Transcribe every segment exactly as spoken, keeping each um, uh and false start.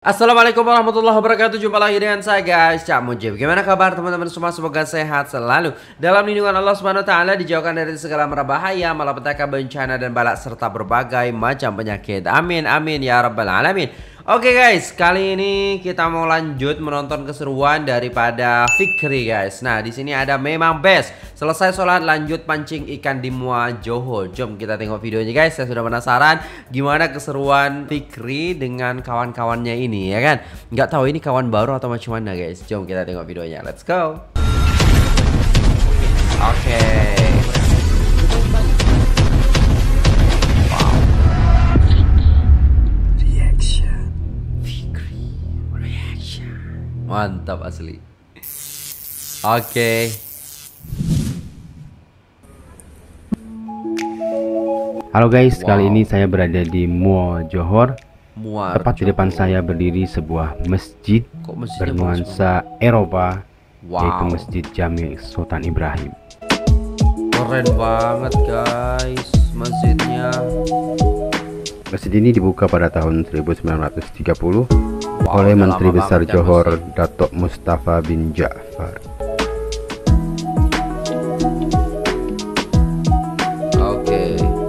Assalamualaikum warahmatullahi wabarakatuh. Jumpa lagi dengan saya guys, Cak Mujib. Gimana kabar teman-teman semua? Semoga sehat selalu dalam lindungan Allah Subhanahu wa taala, dijauhkan dari segala mara bahaya, malapetaka, bencana dan balak serta berbagai macam penyakit. Amin amin ya rabbal alamin. Oke guys, kali ini kita mau lanjut menonton keseruan daripada Fikri guys. Nah, di sini ada memang best. Selesai sholat lanjut pancing ikan di Muara Johor. Jom kita tengok videonya guys. Saya sudah penasaran gimana keseruan Fikri dengan kawan-kawannya ini ya kan. Nggak tahu ini kawan baru atau macam mana guys. Jom kita tengok videonya. Let's go. Oke. Okay. Mantap asli. Oke. Okay. Halo guys, Wow. kali ini saya berada di Muara Johor. Muara Tepat di depan Johor. saya berdiri sebuah masjid Kok masjidnya bernuansa Eropa, Wow. yaitu Masjid Jami' Sultan Ibrahim. Keren banget guys masjidnya. Masjid ini dibuka pada tahun seribu sembilan ratus tiga puluh Wow, oleh udah Menteri lama Besar banget ya Johor masjid. Datuk Mustafa bin Ja'far. Oke.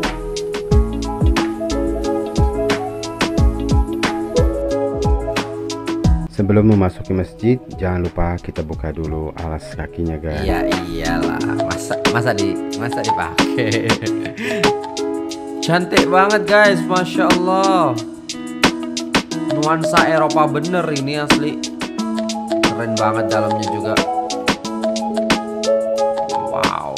Sebelum memasuki masjid, jangan lupa kita buka dulu alas kakinya guys. Iya iyalah, masa masa di masa dipakai. Cantik banget guys, masya Allah. Nuansa Eropa bener ini asli. Keren banget dalamnya juga. Wow.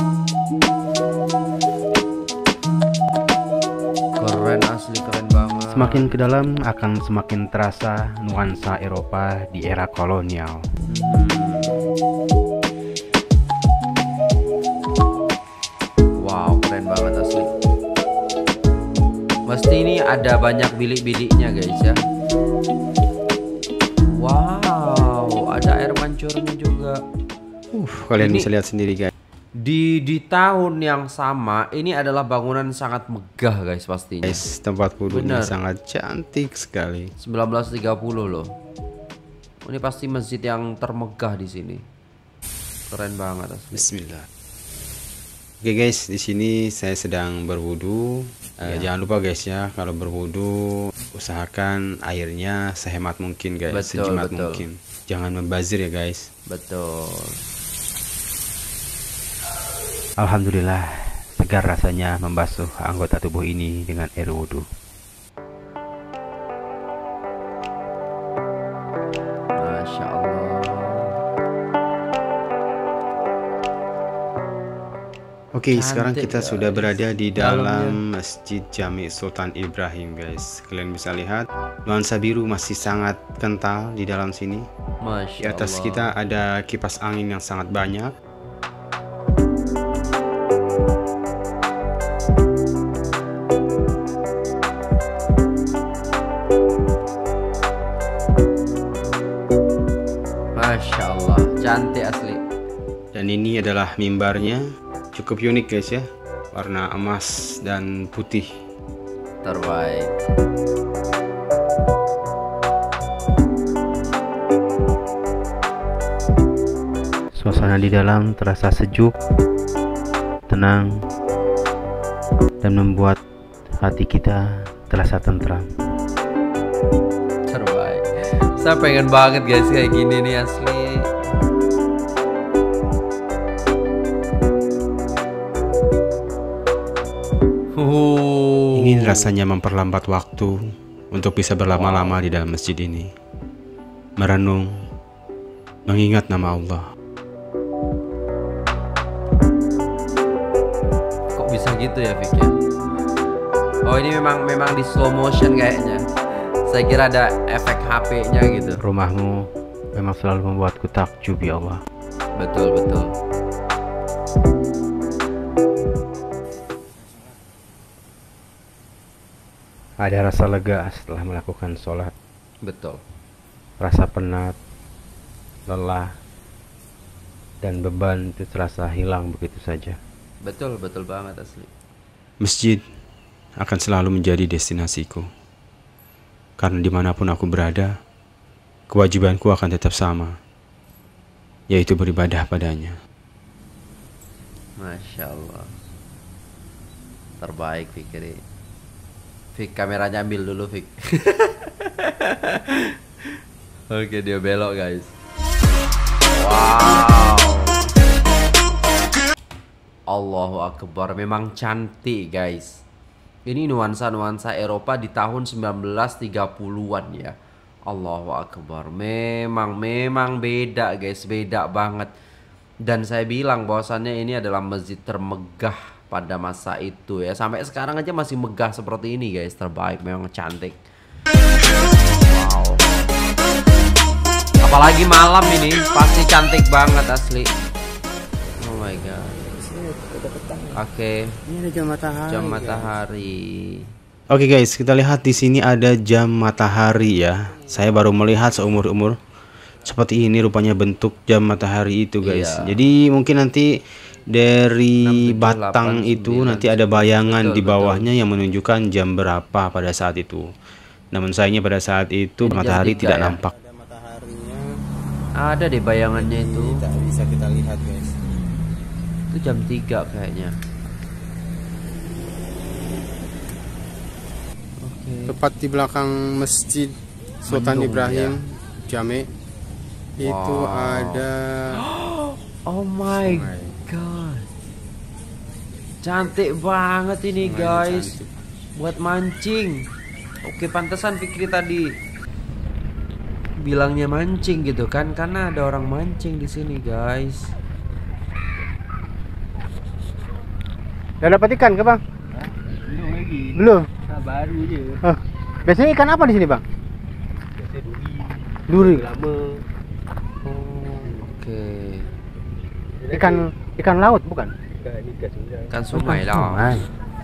Keren asli, keren banget. Semakin ke dalam akan semakin terasa nuansa Eropa di era kolonial. Wow, keren banget asli. Mesti ini ada banyak bilik-biliknya guys ya. Wow, ada air mancurnya juga. Uh, kalian Ini- bisa lihat sendiri guys. Di di tahun yang sama ini adalah bangunan sangat megah guys pastinya. Guys, tempat wudhunya Benar. sangat cantik sekali. seribu sembilan ratus tiga puluh loh. Ini pasti masjid yang termegah di sini. Keren banget asli. Bismillah. Oke guys, di sini saya sedang berwudu. Eh, Ya. Jangan lupa guys ya, kalau berwudu usahakan airnya sehemat mungkin guys, Betul, sejimat betul. mungkin. Jangan membazir ya guys. Betul. Alhamdulillah, segar rasanya membasuh anggota tubuh ini dengan air wudu. Masya Allah. Oke, Cantik, sekarang kita guys. sudah berada di Dalamnya. dalam Masjid Jami' Sultan Ibrahim guys. Kalian bisa lihat nuansa biru masih sangat kental di dalam sini. Masya Di atas Allah. kita ada kipas angin yang sangat banyak. Masya Allah, cantik asli. Dan ini adalah mimbarnya, cukup unik guys ya, warna emas dan putih. Terbaik. Suasana di dalam terasa sejuk, tenang, dan membuat hati kita terasa tentram. Terbaik. Saya pengen banget guys kayak gini nih asli. Uh. Ingin rasanya memperlambat waktu untuk bisa berlama-lama di dalam masjid ini, merenung, mengingat nama Allah. Kok bisa gitu ya Fik ya? Oh ini memang memang di slow motion kayaknya. Saya kira ada efek H P-nya gitu. Rumahmu memang selalu membuatku takjub ya Allah. Betul betul. Ada rasa lega setelah melakukan sholat. Betul. Rasa penat, lelah, dan beban itu terasa hilang begitu saja. Betul betul banget asli. Masjid akan selalu menjadi destinasiku. Karena dimanapun aku berada, kewajibanku akan tetap sama, yaitu beribadah padanya. Masya Allah. Terbaik Fikri. Fik, kameranya ambil dulu Fik. Oke, dia belok guys. Wow. Allahu Akbar, memang cantik guys. Ini nuansa-nuansa Eropa di tahun sembilan belas tiga puluhan ya. Allahu Akbar. Memang memang beda guys, beda banget. Dan saya bilang bahwasannya ini adalah masjid termegah pada masa itu ya. Sampai sekarang aja masih megah seperti ini guys. Terbaik, memang cantik. Wow. Apalagi malam ini pasti cantik banget asli. Oh my god. Oke. Okay. Ini ada jam matahari. Jam matahari. Oke guys, kita lihat di sini ada jam matahari ya. Saya baru melihat seumur-umur seperti ini rupanya bentuk jam matahari itu guys. Iya. Jadi mungkin nanti dari enam, tujuh, batang delapan, itu sembilan, nanti ada bayangan betul, di bawahnya yang menunjukkan jam berapa pada saat itu. Namun sayangnya pada saat itu Ini matahari jam tiga tidak ya? nampak. Ada mataharinya. Ada deh bayangannya itu. Tak bisa kita lihat guys. Itu jam tiga kayaknya. Oke. Tepat di belakang masjid Sultan Mendung, Ibrahim Jame itu Wow. ada Oh my sungai. god. Cantik banget ini Sungainya guys. cantik. Buat mancing. Oke, pantesan Fikri tadi bilangnya mancing gitu kan, karena ada orang mancing di sini guys. Udah dapat ikan ke bang? Belum lagi. Belum. Nah, baru je. Hah. Biasanya ikan apa di sini bang? Biasa duri. Duri. Lama. Oke. Ikan ikan laut bukan? Ikan ni ikan sungai. Kan sungai Bukan lah. sungai.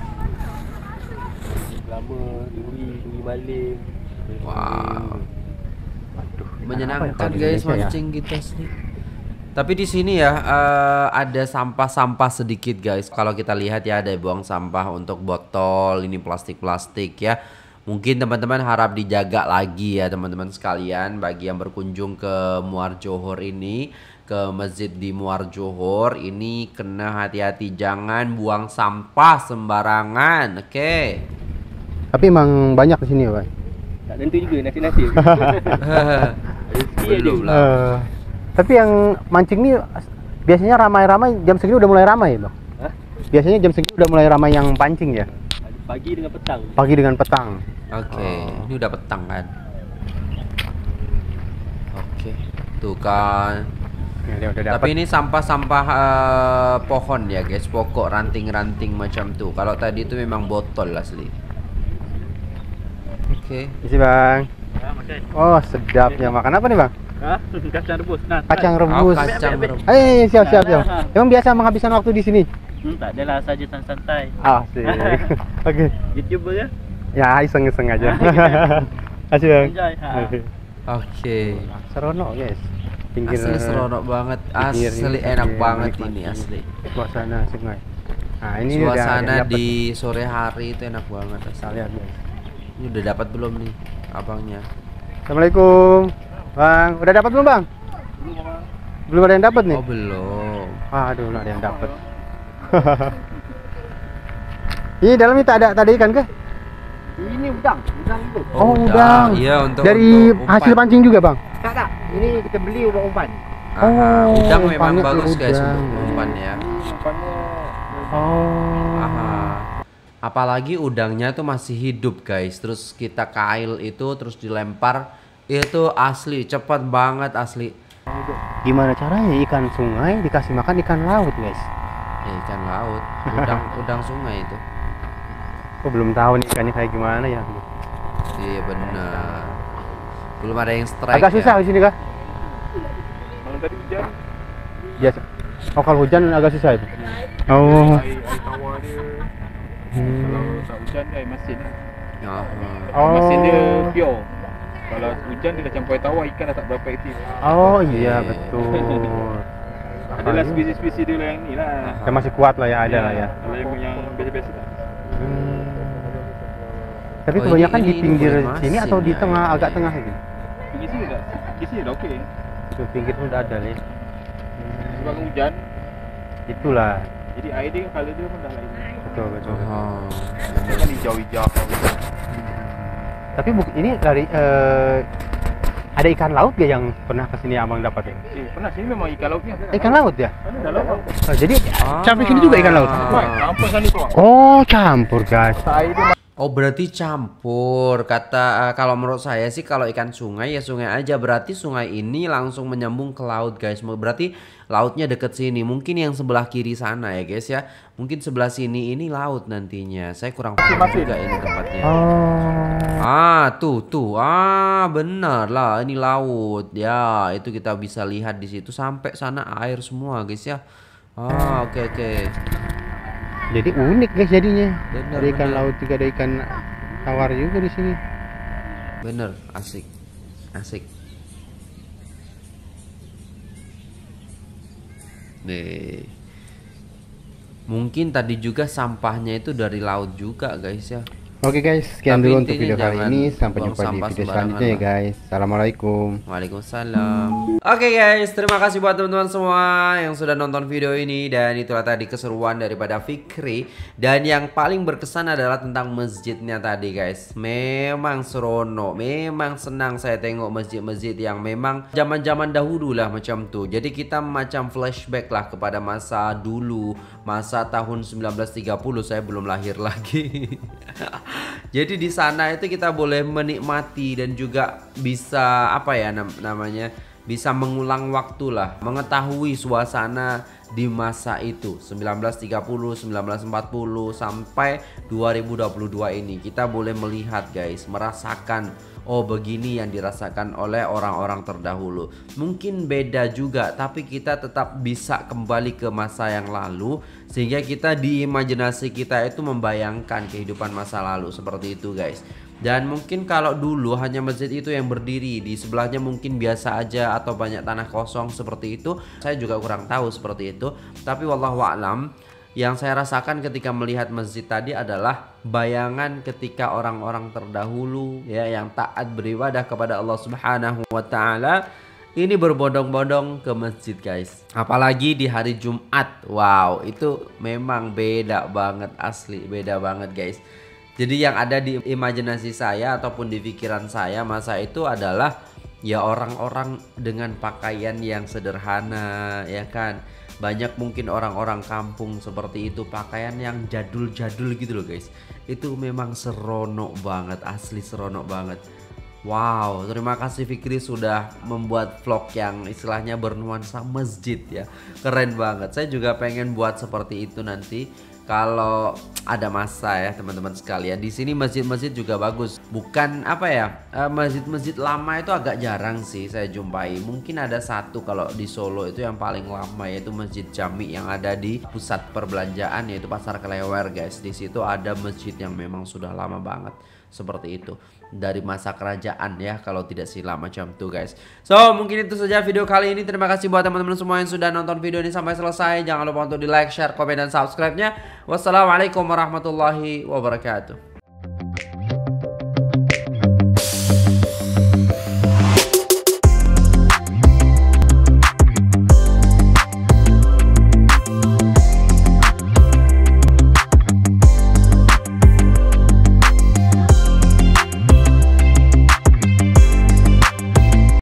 Lama duri, duri maling. Wow. Waduh, ikan apa ya Menyenangkan kalau di guys Indonesia ya? mancing kita sih. Tapi di sini ya eh, ada sampah-sampah sedikit guys. Kalau kita lihat ya ada buang sampah untuk botol, ini plastik-plastik ya. Mungkin teman-teman harap dijaga lagi ya teman-teman sekalian bagi yang berkunjung ke Muar Johor ini, ke masjid di Muar Johor ini kena hati-hati, jangan buang sampah sembarangan. Oke. Tapi emang banyak di sini ya bang? Tak tentu juga nasi-nasi. Belum lah. Eh, tapi yang mancing nih biasanya ramai-ramai jam segini udah mulai ramai bang? Hah? Biasanya jam segini udah mulai ramai yang pancing ya? Pagi dengan petang. Pagi dengan petang. Oke, Oh. ini udah petang kan? Oke, tuh kan. Ya, dia udah dapat. Tapi ini sampah-sampah eh, pohon ya guys, pokok ranting-ranting macam tuh. Kalau tadi itu memang botol asli. Oke. Isi bang. Ha, makan. Oh sedapnya makan apa nih bang? Ha? Kacang rebus. Nah. Kacang Oh, rebus. kacang rebus. Eh siap siap siap. Ah. Emang biasa menghabiskan waktu di sini? Hmm, tak adalah saja santai. Ah sih. Oke. YouTuber ya? Ya iseng iseng aja. Kasih bang. Enjoy. Ha. Oke. Seronok guys. Pinggir Asli seronok banget. pinggir Asli ini enak sambil banget menikmati ini asli. Suasana sungai. Nah ini udah- Suasana udah dapet. di sore hari itu enak banget Kita asli. lihat guys. Ini udah dapat belum nih abangnya? Assalamualaikum bang. Udah dapat belum bang? Belum ada yang dapat nih. Oh belum. Aduh, nggak ada yang dapat. Ini dalamnya tak ada tak ada ikan kah? Ini udang, udang itu. Oh, udang. Iya untuk Dari untuk hasil umpan. pancing juga bang? Tak tak. Ini kita beli untuk umpan. Aha, Oh, udang memang umpannya bagus guys udang. untuk umpan ya. Umpannya Oh. Aha. Apalagi udangnya tuh masih hidup guys. Terus kita kail itu terus dilempar, itu asli cepat banget asli. Gimana caranya ikan sungai dikasih makan ikan laut guys? Ya, ikan laut, udang udang sungai itu. Aku belum tahu nih ikannya kayak gimana ya. Iya benar. Belum ada yang strike. Agak ya. susah di sini kah? kalau tadi hujan, Biasa. Oh kalau hujan agak susah itu. Oh. air, air tawar dia. Kalau Hmm. tak hujan air masin. Aha. Oh. Masin dia pure. Kalau hujan dia dah campur air tawar, ikan dah tak berapa aktif. Oh iya Oke. betul. Adalah Apa ini? spesies-spesies dia lah yang ni lah. Yang masih kuat lah ya, ada lah ya. Kalau yang yang biasa-biasa tak. Hmm. Tapi Oh, ini- kebanyakan ini- di ini pinggir boleh sini masing atau di ya, tengah, ya. agak tengah ini? Pinggir sini udah, pinggir sini udah oke. Itu pinggir pun udah ada nih. Sebab hujan, Itulah. jadi air dia kali dia pun dah lain. Betul betul. Oh. Dia kan hijau-hijau. Tapi buk- ini dari eh, ada ikan laut gak yang pernah kesini abang dapat ya? Eh, pernah sini memang ikan lautnya. Ikan laut ya? Ada dalam laut. Oh, jadi sampai sini juga ikan laut? Ah. Wah, campur sana itu. Oh campur guys. Air dia Oh berarti campur. Kata eh, kalau menurut saya sih kalau ikan sungai ya sungai aja. Berarti sungai ini langsung menyambung ke laut guys. Berarti lautnya deket sini. Mungkin yang sebelah kiri sana ya guys ya. Mungkin sebelah sini ini laut nantinya. Saya kurang paham Masih. juga ini tempatnya. Oh. Ah tuh tuh ah benar lah ini laut ya, itu kita bisa lihat di situ sampai sana air semua guys ya. Ah oke oke. Jadi unik guys jadinya. Bener, Ada ikan bener. laut juga, ada ikan tawar juga di sini. Bener asik asik. Nih mungkin tadi juga sampahnya itu dari laut juga guys ya. Oke guys, sekian Tapi dulu untuk intinya video kali jangan ini. Sampai buang jumpa di sampah video sembarangan selanjutnya ya lah. guys. Assalamualaikum. Waalaikumsalam. Oke guys, terima kasih buat teman-teman semua yang sudah nonton video ini. Dan itulah tadi keseruan daripada Fikri. Dan yang paling berkesan adalah tentang masjidnya tadi guys. Memang serono, memang senang saya tengok masjid-masjid yang memang zaman-zaman dahulu lah macam tuh. Jadi kita macam flashback lah kepada masa dulu, masa tahun seribu sembilan ratus tiga puluh, saya belum lahir lagi. Jadi di sana itu kita boleh menikmati dan juga bisa apa ya nam namanya bisa mengulang waktu lah, mengetahui suasana di masa itu seribu sembilan ratus tiga puluh, seribu sembilan ratus empat puluh sampai dua ribu dua puluh dua ini. Kita boleh melihat guys, merasakan oh begini yang dirasakan oleh orang-orang terdahulu. Mungkin beda juga, tapi kita tetap bisa kembali ke masa yang lalu sehingga kita di imajinasi kita itu membayangkan kehidupan masa lalu seperti itu guys. Dan mungkin kalau dulu hanya masjid itu yang berdiri, di sebelahnya mungkin biasa aja atau banyak tanah kosong seperti itu. Saya juga kurang tahu seperti itu. Tapi wallahu a'lam, yang saya rasakan ketika melihat masjid tadi adalah bayangan ketika orang-orang terdahulu ya yang taat beribadah kepada Allah Subhanahu wa taala ini berbondong-bondong ke masjid guys. Apalagi di hari Jumat. Wow, itu memang beda banget, asli beda banget guys. Jadi yang ada di imajinasi saya ataupun di pikiran saya masa itu adalah ya orang-orang dengan pakaian yang sederhana ya kan. Banyak mungkin orang-orang kampung seperti itu, pakaian yang jadul-jadul gitu loh guys. Itu memang seronok banget, asli seronok banget. Wow, terima kasih Fikri sudah membuat vlog yang istilahnya bernuansa masjid ya. Keren banget. Saya juga pengen buat seperti itu nanti kalau ada masa ya teman-teman sekalian. Di sini masjid-masjid juga bagus. Bukan apa ya, masjid-masjid lama itu agak jarang sih saya jumpai. Mungkin ada satu kalau di Solo itu yang paling lama, yaitu Masjid Jami yang ada di pusat perbelanjaan yaitu Pasar Klewer guys. Di situ ada masjid yang memang sudah lama banget seperti itu, dari masa kerajaan ya kalau tidak silam macam tuh guys. So mungkin itu saja video kali ini. Terima kasih buat teman-teman semua yang sudah nonton video ini sampai selesai. Jangan lupa untuk di like, share, komen, dan subscribe nya. Wassalamualaikum warahmatullahi wabarakatuh.